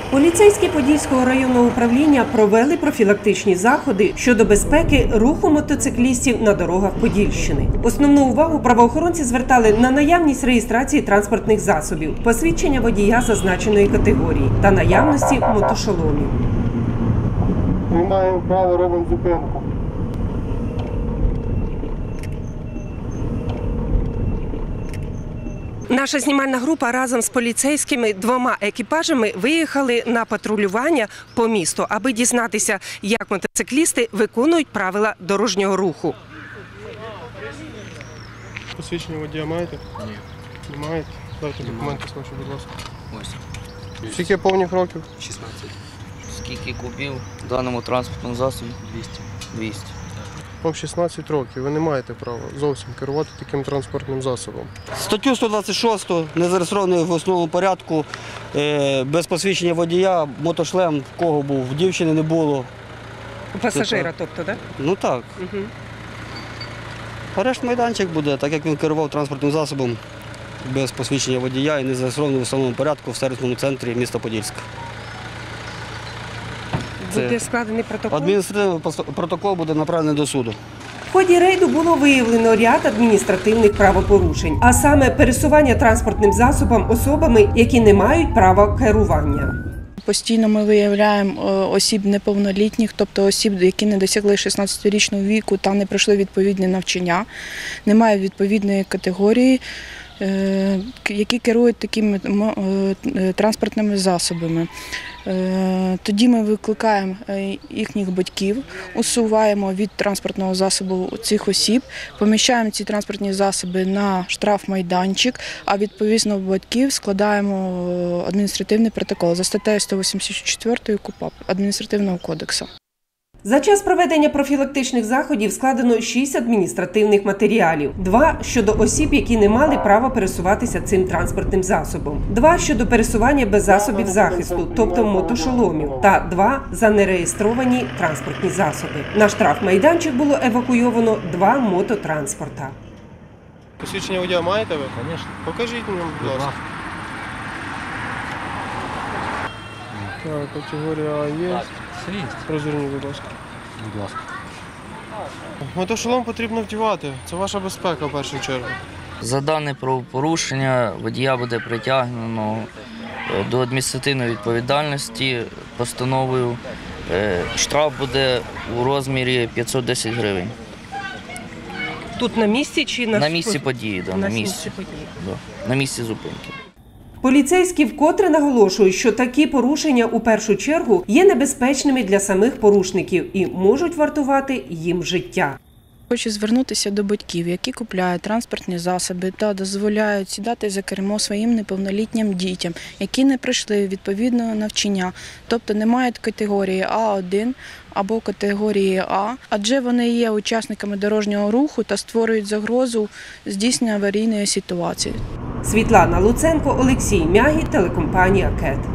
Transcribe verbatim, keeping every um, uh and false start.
Поліцейські Подільського районного управління провели профілактичні заходи щодо безпеки руху мотоциклістів на дорогах Подільщини. Основну увагу правоохоронці звертали на наявність реєстрації транспортних засобів, посвідчення водія зазначеної категорії та наявності мотошоломів. Ми маємо право, робимо зупинку. Наша знімальна група разом з поліцейськими двома екіпажами виїхали на патрулювання по місту, аби дізнатися, як мотоциклісти виконують правила дорожнього руху. Посвідчення водія маєте? Ні. Не маєте? Дайте документи свої, будь ласка. Ось. Скільки повних років? шістнадцять. Скільки купів в даному транспортному засобі? двісті. двісті. Вам шістнадцять років, ви не маєте права зовсім керувати таким транспортним засобом. Статтю сто двадцять шість незареєстрований в основному порядку, без посвідчення водія, мотошлем в кого був, в дівчини не було. У пасажира, тобто, так? Ну так. Угу. Арешт майданчик буде, так як він керував транспортним засобом без посвідчення водія і не зареєстрований в основному порядку в сервісному центрі міста Подільська. Буде складений протокол? Адміністративний протокол буде направлений до суду. В ході рейду було виявлено ряд адміністративних правопорушень, а саме пересування транспортним засобом особами, які не мають права керування. Постійно ми виявляємо осіб неповнолітніх, тобто осіб, які не досягли шістнадцятирічного віку та не пройшли відповідне навчання, немає відповідної категорії, які керують такими транспортними засобами. Тоді ми викликаємо їхніх батьків, усуваємо від транспортного засобу цих осіб, поміщаємо ці транспортні засоби на штрафмайданчик, а відповідно батьків складаємо адміністративний протокол за статтею сто вісімдесят чотири КУпАП Адміністративного кодексу. За час проведення профілактичних заходів складено шість адміністративних матеріалів. Два – щодо осіб, які не мали права пересуватися цим транспортним засобом. Два – щодо пересування без засобів захисту, тобто мотошоломів. Та два – за нереєстровані транспортні засоби. На штрафмайданчик було евакуйовано два мототранспорта. Посвідчення водія маєте ви? Звісно. Покажіть мені, будь ласка. Так, категорія А є. Розверніть, будь ласка. Будь ласка. Мотошолом потрібно вдівати. Це ваша безпека в першу чергу. За дане правопорушення водія буде притягнено до адміністративної відповідальності постановою. Штраф буде у розмірі п'ятсот десять гривень. Тут на місці чи на, на місці події? Да, на, на місці, місці події. Да, на місці зупинки. Поліцейські вкотре наголошують, що такі порушення у першу чергу є небезпечними для самих порушників і можуть вартувати їм життя. Хочу звернутися до батьків, які купляють транспортні засоби та дозволяють сідати за кермо своїм неповнолітнім дітям, які не пройшли відповідного навчання, тобто не мають категорії А один або категорії А, адже вони є учасниками дорожнього руху та створюють загрозу здійснення аварійної ситуації. Світлана Луценко, Олексій Мягі, телекомпанія КЕТ.